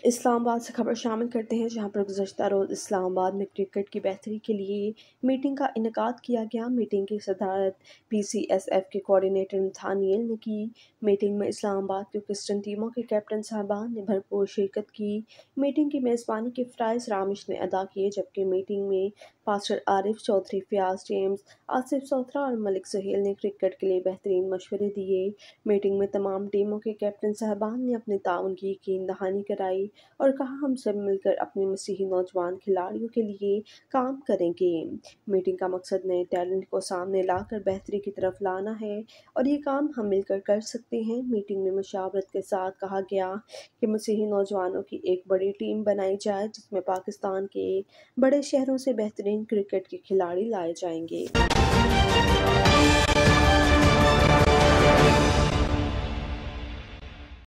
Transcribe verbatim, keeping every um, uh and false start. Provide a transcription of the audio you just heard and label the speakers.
Speaker 1: इस्लामाबाद से खबर शामिल करते हैं, जहां पर गुज़श्ता रोज़ इस्लामाबाद में क्रिकेट की बेहतरी के लिए मीटिंग का इनेकाद किया गया। मीटिंग की सदारत पी सी एस एफ के कोऑर्डिनेटर नथानियल ने की। मीटिंग में इस्लामाबाद की क्रिस्टन टीमों के कैप्टन साहबान ने भरपूर शिरकत की। मीटिंग की मेज़बानी के फ़राइज़ रामिश ने अदा किए, जबकि मीटिंग में पास्टर आरिफ चौधरी, फयाज जेम्स, आसिफ सोथरा और मलिक सुहेल ने क्रिकेट के लिए बेहतरीन मशवरे दिए। मीटिंग में तमाम टीमों के कैप्टन साहबान ने अपने ताउन की यकीन दहानी कराई और कहा, हम सब मिलकर अपने मसीही नौजवान खिलाड़ियों के लिए काम करेंगे। मीटिंग का मकसद नए टैलेंट को सामने लाकर बेहतरी की तरफ लाना है और ये काम हम मिलकर कर सकते हैं। मीटिंग में मुशावरत के साथ कहा गया कि मसीही नौजवानों की एक बड़ी टीम बनाई जाए, जिसमें पाकिस्तान के बड़े शहरों से बेहतरीन क्रिकेट के खिलाड़ी लाए जाएंगे।